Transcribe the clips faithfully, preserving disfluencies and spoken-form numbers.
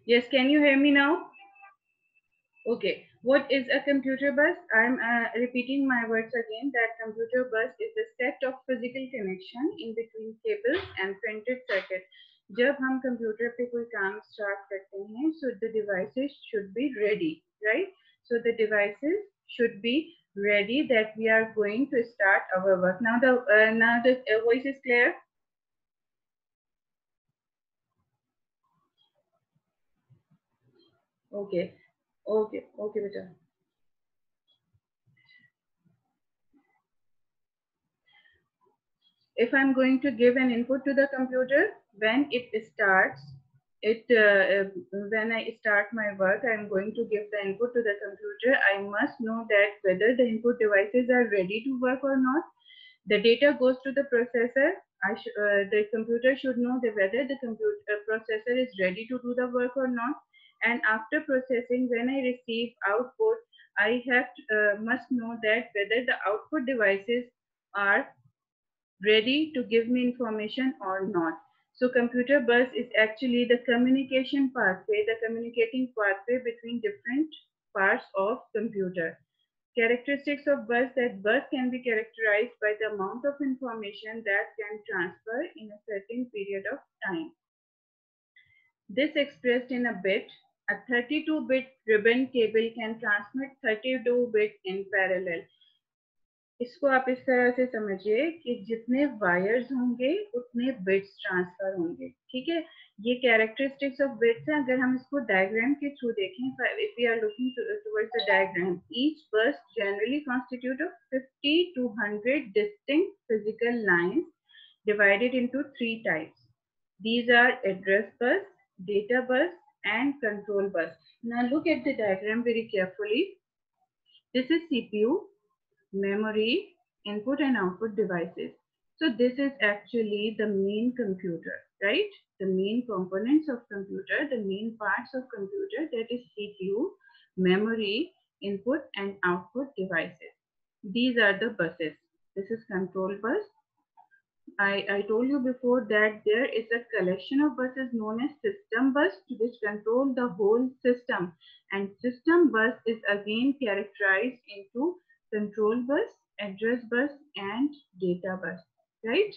Yes, can you hear me now? Okay. What is a computer bus? I'm uh, repeating my words again that computer bus is a set of physical connection in between cables and printed circuit. जब हम computer पे कोई काम start करते हैं, so the devices should be ready, right? So the devices should be ready that we are going to start our work. Now the uh, now the uh, voice is clear. Okay, okay, okay, beta. If I'm going to give an input to the computer, when it starts, it uh, uh, when I start my work, I'm going to give the input to the computer. I must know that whether the input devices are ready to work or not. The data goes to the processor. I sh uh, the computer should know that whether the computer uh, processor is ready to do the work or not. And after processing, when I receive output, I have to, uh, must know that whether the output devices are ready to give me information or not. So computer bus is actually the communication pathway, the communicating pathway between different parts of computer. Characteristics of bus: that bus can be characterized by the amount of information that can transfer in a certain period of time. This expressed in a bit, a thirty-two bit ribbon cable can transmit thirty-two bit in parallel. इसको आप इस तरह से समझिए कि जितने wires होंगे उतने बिट्स ट्रांसफर होंगे, ठीक है। ये कैरेक्टरिस्टिक्स ऑफ बिट्स हैं। अगर हम इसको डायग्राम के थ्रू देखें, if we are looking towards the diagram, each bus generally constitute of fifty to hundred distinct physical lines divided into three types. These are address bus, data bus, and control bus. Now look at the diagram very carefully. This is C P U, memory, input and output devices. So this is actually the main computer, right? The main components of computer, the main parts of computer, that is C P U, memory, input and output devices. These are the buses. This is control bus. I, I told you before that there is a collection of buses known as system bus which control the whole system, and system bus is again characterized into control bus, address bus and data bus, right?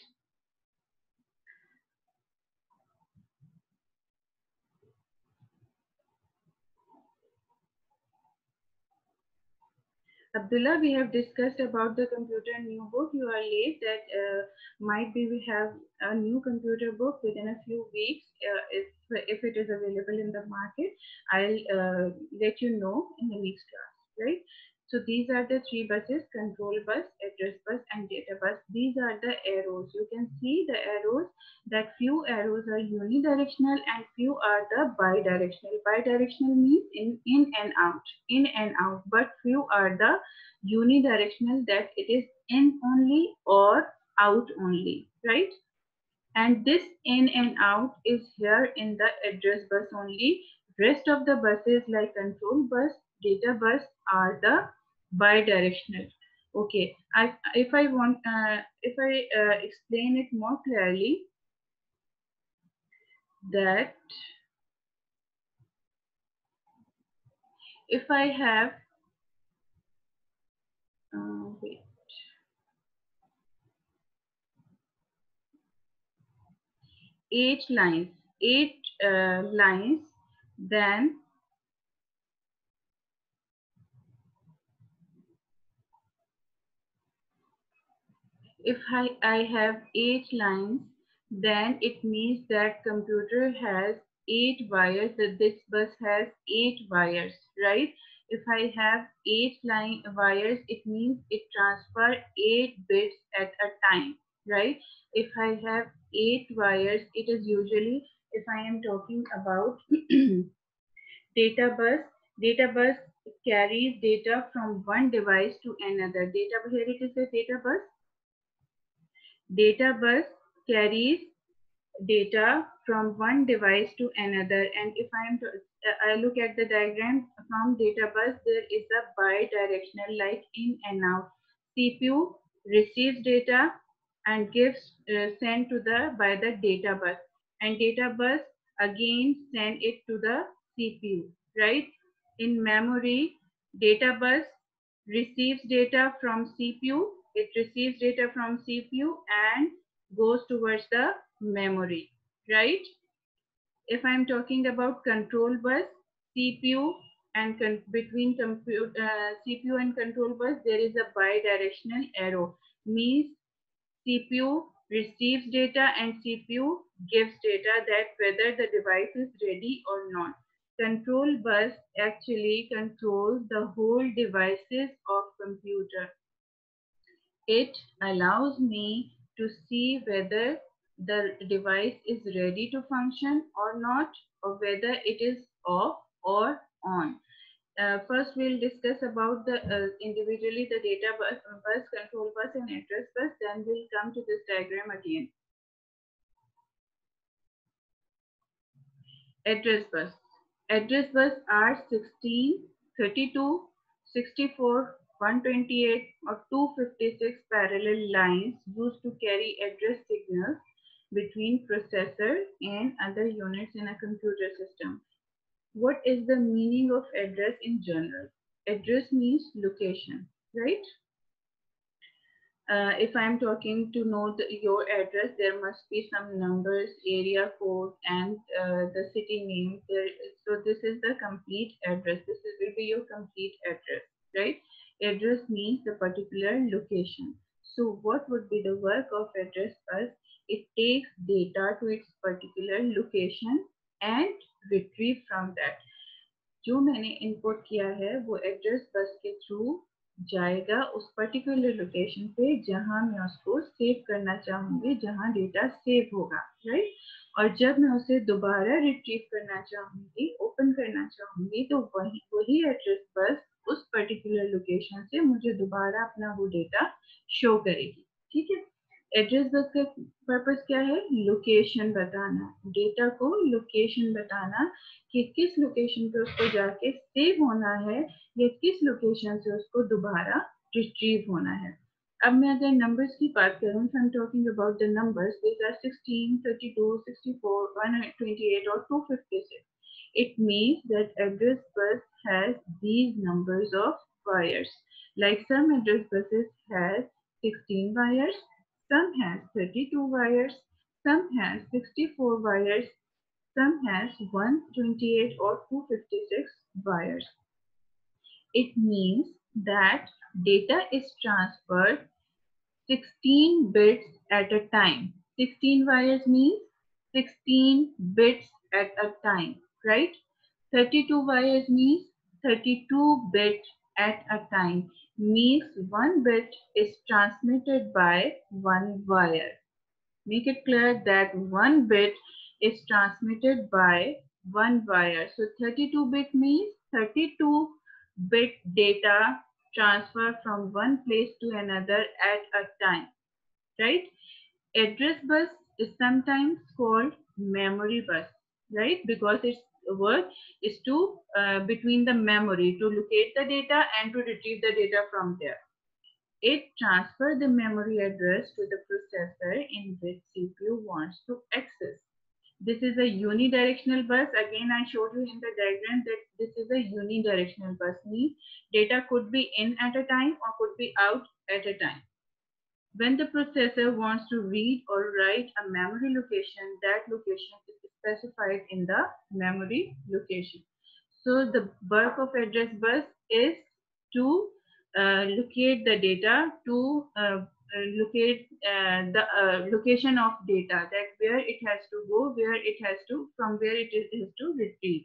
Abdullah, we have discussed about the computer new book. You are late. That uh, might be we have a new computer book within a few weeks. Uh, if if it is available in the market, I'll uh, let you know in the next class, right? So these are the three buses: control bus, address bus, and data bus. These are the arrows. You can see the arrows. That few arrows are unidirectional and few are the bidirectional. Bidirectional means in in and out, in and out. But few are the unidirectional, that it is in only or out only, right? And this in and out is here in the address bus only. Rest of the buses like control bus, data bus are the bidirectional. Okay, I, if I want, uh, if I uh, explain it more clearly, that if I have, uh, wait, eight lines, eight uh, lines, then if I, I have eight lines, then it means that computer has eight wires, that this bus has eight wires, right? If I have eight line wires, it means it transfer eight bits at a time, right? If I have eight wires, it is usually, if I am talking about data bus, data bus carries data from one device to another. Data, here it is a data bus. Data bus carries data from one device to another, and if I am to, uh, I look at the diagram from data bus, there is a bidirectional like in and out. C P U receives data and gives uh, sent to the by the data bus, and data bus again send it to the C P U, right? In memory, data bus receives data from C P U. It receives data from C P U and goes towards the memory, right? If I'm talking about control bus, C P U and con between compute, uh, C P U and control bus, there is a bidirectional arrow. Means C P U receives data and C P U gives data that whether the device is ready or not. Control bus actually controls the whole devices of computer. It allows me to see whether the device is ready to function or not, or whether it is off or on. Uh, first, we'll discuss about the uh, individually the data bus, bus, control bus, and address bus. Then we'll come to this diagram again. Address bus. Address bus are sixteen, thirty-two, sixty-four, one twenty-eight, or two fifty-six parallel lines used to carry address signals between processor and other units in a computer system. What is the meaning of address in general? Address means location, right? Uh, if I'm talking to know the, your address, there must be some numbers, area code, and uh, the city name. There, so this is the complete address. This is, will be your complete address, right? Address means the particular location. So what would be the work of address bus? It takes data to its particular location and retrieve from that. जो मैंने input किया है वो address bus के through जाएगा उस particular location पे जहां मैं उसको सेव करना चाहूंगी, जहां डेटा सेव होगा, राइट? और जब मैं उसे दोबारा रिट्रीव करना चाहूंगी, ओपन करना चाहूंगी, तो वही वही एड्रेस बस उस पर्टिकुलर लोकेशन से मुझे दोबारा अपना वो डेटा शो करेगी, ठीक है? एड्रेस बस का पर्पस क्या है? लोकेशन बताना, डेटा को लोकेशन बताना कि किस लोकेशन पे उसको जाके सेव होना है या किस लोकेशन से उसको दोबारा रिट्रीव होना है. अब मैं अगर नंबर्स की बात करूं, I am talking about the numbers, these are sixteen, thirty-two, sixty-four, one twenty-eight or two fifty-six. It means that address bus has these numbers of wires. Like some address buses has sixteen wires, some has thirty-two wires, some has sixty-four wires, some has one twenty-eight or two fifty-six wires. It means that data is transferred sixteen bits at a time. sixteen wires means sixteen bits at a time, right? thirty-two wires means thirty-two bits at a time. Means one bit is transmitted by one wire. Make it clear that one bit is transmitted by one wire. So thirty-two bit means thirty-two bit data transfer from one place to another at a time, right? Address bus is sometimes called memory bus, right? Because its work is to uh, between the memory to locate the data and to retrieve the data from there. It transfers the memory address to the processor in which C P U wants to access. This is a unidirectional bus. Again, I showed you in the diagram that this is a unidirectional bus. Means data could be in at a time or could be out at a time. When the processor wants to read or write a memory location, that location is specified in the memory location. So the work of address bus is to uh, locate the data, to uh, uh, locate uh, the uh, location of data, that where it has to go, where it has to, from where it is, is to retrieve.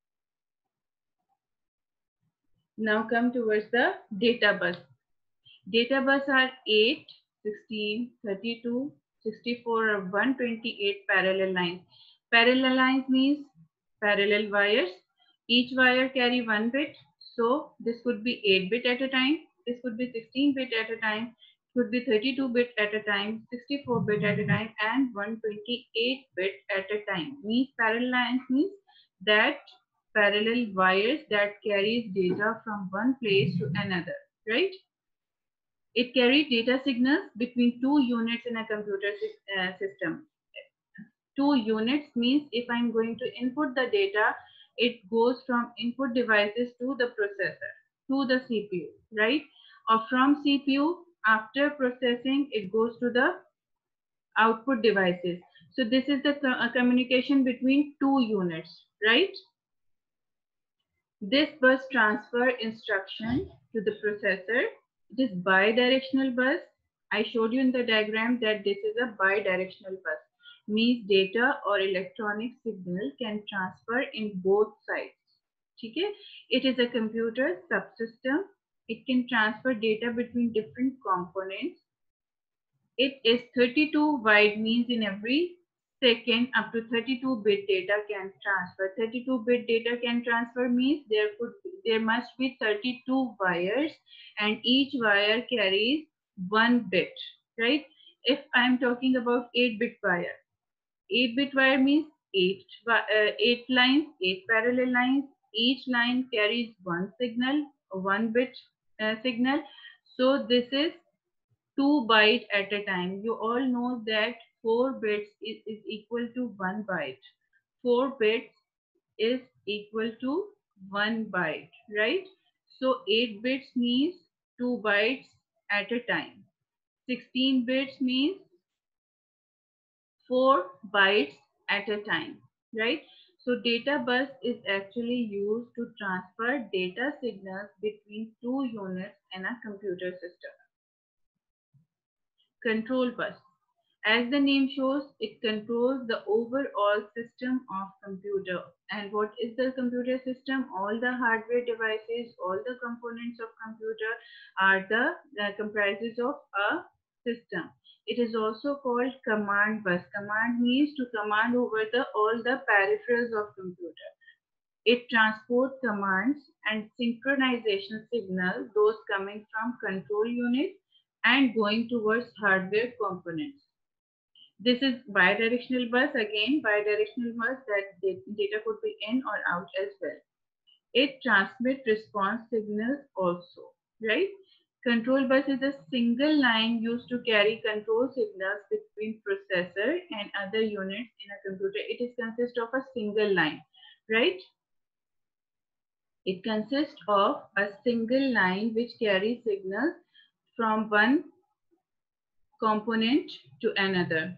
Now come towards the data bus. Data bus are eight, sixteen, thirty-two, sixty-four or one twenty-eight parallel lines. Parallel lines means parallel wires. Each wire carry one bit. So this could be eight bit at a time. This could be sixteen bit at a time. Could be thirty-two bit at a time, sixty-four bit at a time, and one twenty-eight bit at a time. Means parallel lines means that parallel wires that carries data from one place to another, right? It carries data signals between two units in a computer uh, system. Two units means if I'm going to input the data it goes from input devices to the processor, to the C P U, right? Or from C P U, after processing, it goes to the output devices. So this is the co uh, communication between two units, right? This bus transfer instruction to the processor, it is bidirectional bus. I showed you in the diagram that this is a bidirectional bus. Means data or electronic signal can transfer in both sides. Okay? It is a computer subsystem. It can transfer data between different components. It is thirty-two wide, means in every second up to thirty-two bit data can transfer. thirty-two bit data can transfer means there could there must be thirty-two wires and each wire carries one bit, right? If I'm talking about eight bit wire, eight bit wire means eight uh, eight lines, eight parallel lines. Each line carries one signal, one bit uh, signal. So this is two byte at a time. You all know that four bits is, is equal to one byte. four bits is equal to one byte, right? So eight bits means two bytes at a time. sixteen bits means four bytes at a time, right? So data bus is actually used to transfer data signals between two units in a computer system. Control bus. As the name shows, it controls the overall system of computer. And what is the computer system? All the hardware devices, all the components of computer are the, the comprises of a system. It is also called command bus. Command means to command over the all the peripherals of computer. It transports commands and synchronization signal, those coming from control unit and going towards hardware components. This is bidirectional bus. Again, bidirectional bus, that data could be in or out as well. It transmits response signals also, right? Control bus is a single line used to carry control signals between processor and other units in a computer. It is consists of a single line, right? It consists of a single line which carries signals from one component to another.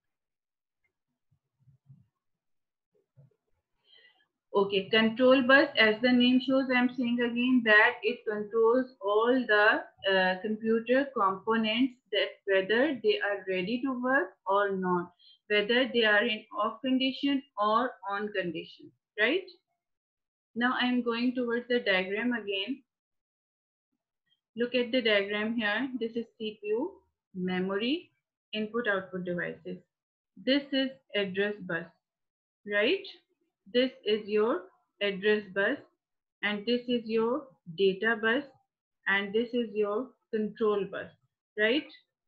Okay, control bus, as the name shows, I'm saying again that it controls all the uh, computer components, that whether they are ready to work or not, whether they are in off condition or on condition, right? Now I'm going towards the diagram again. Look at the diagram here. This is C P U, memory, input output devices. This is address bus, right? This is your address bus and this is your data bus and this is your control bus, right?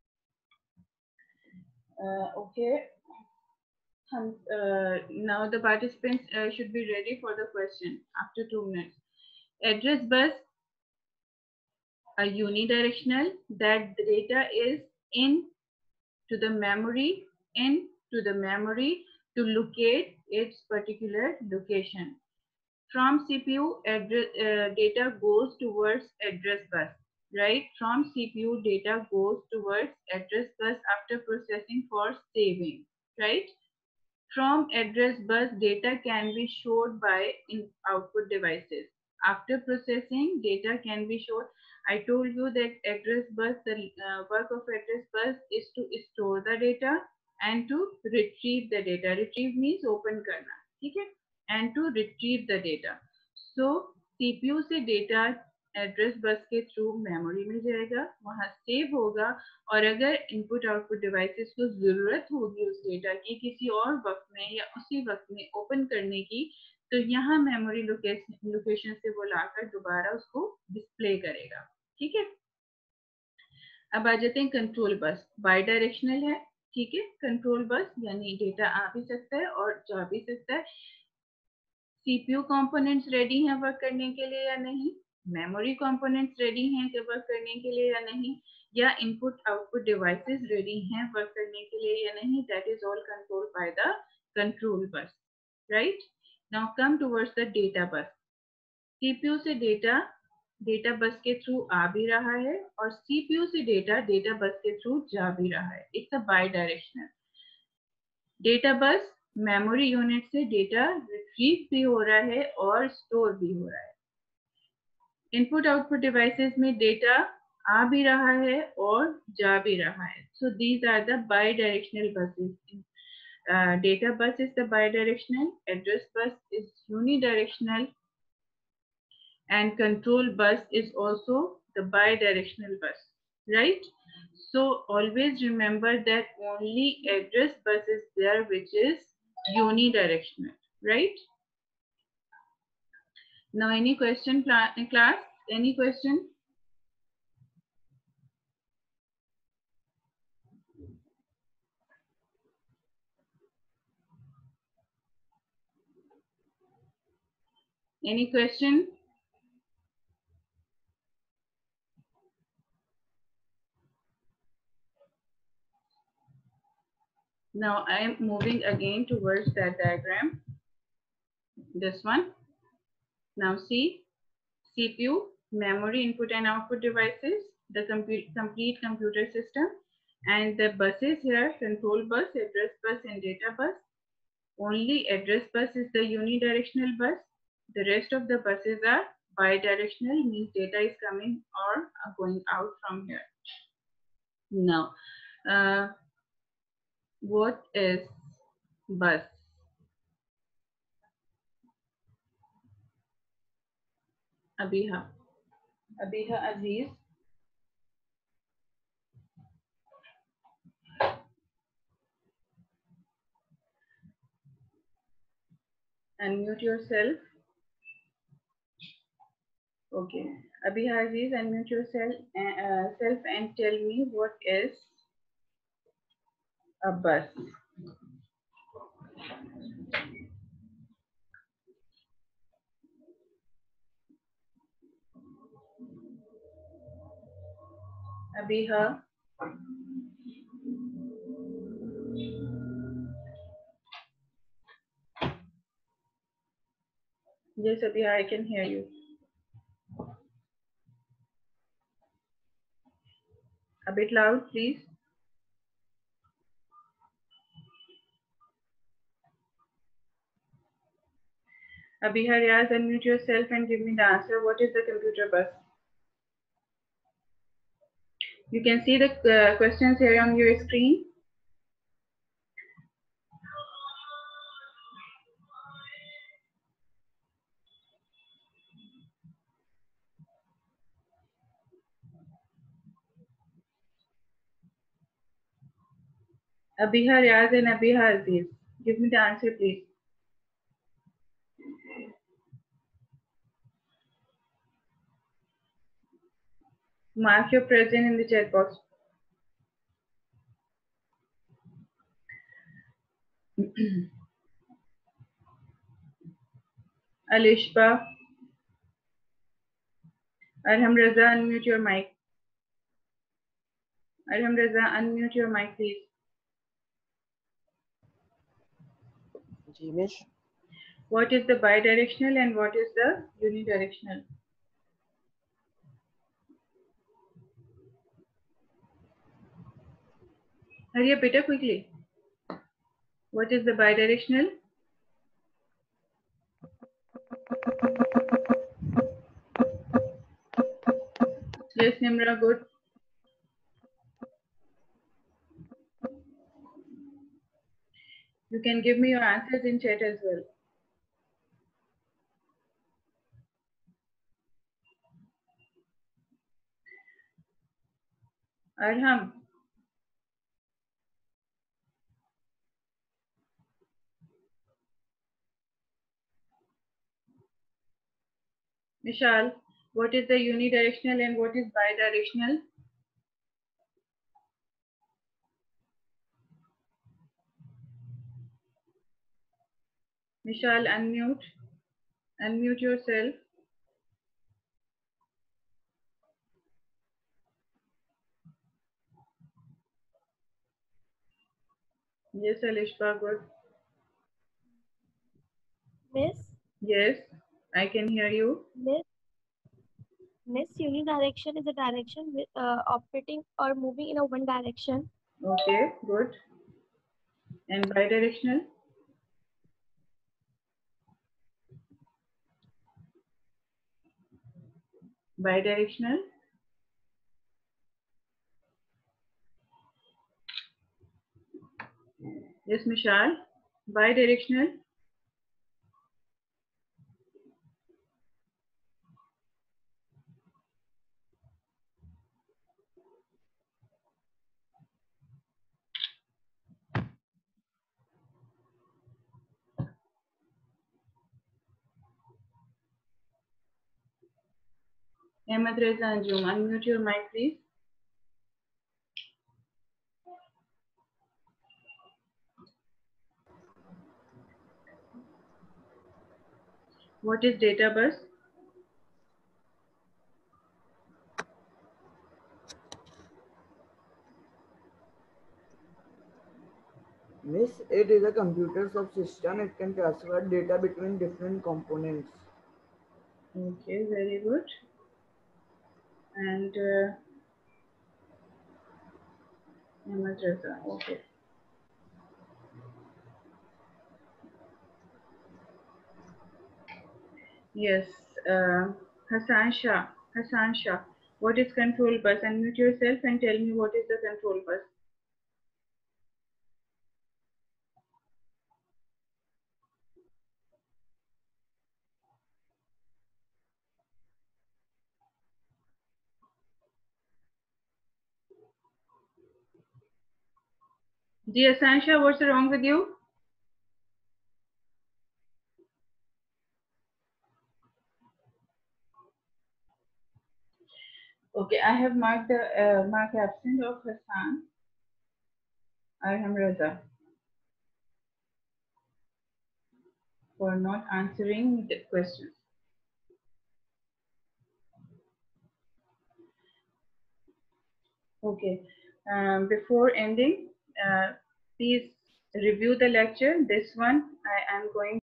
Uh, okay. Um, uh, now the participants uh, should be ready for the question after two minutes. Address bus, a unidirectional, that the data is in to the memory, in to the memory to locate its particular location. From C P U, address, uh, data goes towards address bus, right? From C P U, data goes towards address bus after processing for saving, right? From address bus, data can be stored by in output devices. After processing, data can be stored. I told you that address bus, the uh, work of address bus is to store the data and to retrieve the data. Retrieve means open karna, okay? And to retrieve the data. So C P U से data address bus के through memory में जाएगा, वहां save होगा और अगर input output devices को जरूरत होगी उस डेटा की किसी और वक्त में या उसी वक्त में ओपन करने की, तो यहाँ मेमोरी लोकेशन लोकेशन से वो लाकर दोबारा उसको डिस्प्ले करेगा, ठीक है? अब आ जाते हैं कंट्रोल बस। बाई डायरेक्शनल है, ठीक है? कंट्रोल बस यानी डेटा आ भी सकता है और जा भी सकता है। सीपीयू कंपोनेंट्स रेडी हैं वर्क करने के लिए या नहीं, मेमोरी कंपोनेंट्स रेडी हैं वर्क करने के लिए या नहीं, या इनपुट आउटपुट डिवाइसेस रेडी हैं वर्क करने के लिए या नहीं, that is all control by the control bus, right? Now come towards the data bus. C P U से डेटा डेटा बस के थ्रू आ भी रहा है और C P U से डेटा डेटा बस के थ्रू जा भी रहा है. It's a bi-directional. Data bus memory unit से डेटा रिट्रीव भी हो रहा है और स्टोर भी हो रहा है. इनपुट आउटपुट डिवाइसेस में डेटा आ भी रहा है और जा भी रहा है. So these are the bi-directional buses. Uh, data bus is the bi-directional, address bus is unidirectional, and control bus is also the bi-directional bus, right? So always remember that only address bus is there which is unidirectional, right? Now any question class? Any question? Any question? Now I am moving again towards that diagram. This one. Now see, C P U, memory input and output devices, the complete, complete computer system, and the buses here, control bus, address bus, and data bus. Only address bus is the unidirectional bus. The rest of the buses are bidirectional, means data is coming or going out from here. Now, uh, what is bus? Abiha. Abiha Aziz. Unmute yourself. Okay. Abiha Aziz, unmute yourself uh, self and tell me what is a bus. Abiha. Yes, Abiha, I can hear you. A bit loud, please. Abiha Riaz, unmute yourself and give me the answer. What is the computer bus? You can see the uh, questions here on your screen. Abiha Riaz and Abiha Aziz. Give me the answer, please. Mark your present in the chat box. Alishba. Arham Raza, unmute your mic. Arham Raza, unmute your mic, please. What is the bidirectional and what is the unidirectional? Hurry up, Peter, quickly. What is the bidirectional? Yes, Nimra, good. You can give me your answers in chat as well. Arham. Vishal, what is the unidirectional and what is bidirectional? Vishal, unmute. Unmute yourself. Yes, Alishba, good. Miss, Yes, I can hear you. Miss, Miss, unidirection is a direction with uh, operating or moving in a one direction. Okay, good. And bidirectional? Bidirectional? Yes, Mishal. Bidirectional? Ahmed Reza Anjum, unmute your mic, please. What is data bus? Miss, it is a computer subsystem. It can transfer data between different components. Okay, very good. And uh, Ahmed Reza, okay. Yes, uh, Hassan Shah. Hassan Shah. What is control bus? Unmute yourself and tell me what is the control bus. Ji Hassan Shah, what's wrong with you? Okay, I have marked the uh, mark absent of Hassan Arham Raza for not answering the questions. Okay, um, before ending, uh, please review the lecture. This one I am going